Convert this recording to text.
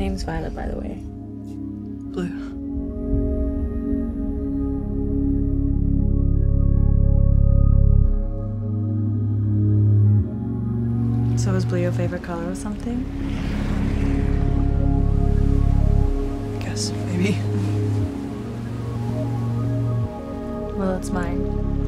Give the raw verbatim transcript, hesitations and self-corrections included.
name's Violet, by the way. Blue. So is blue your favorite color or something? I guess, maybe. Well, it's mine.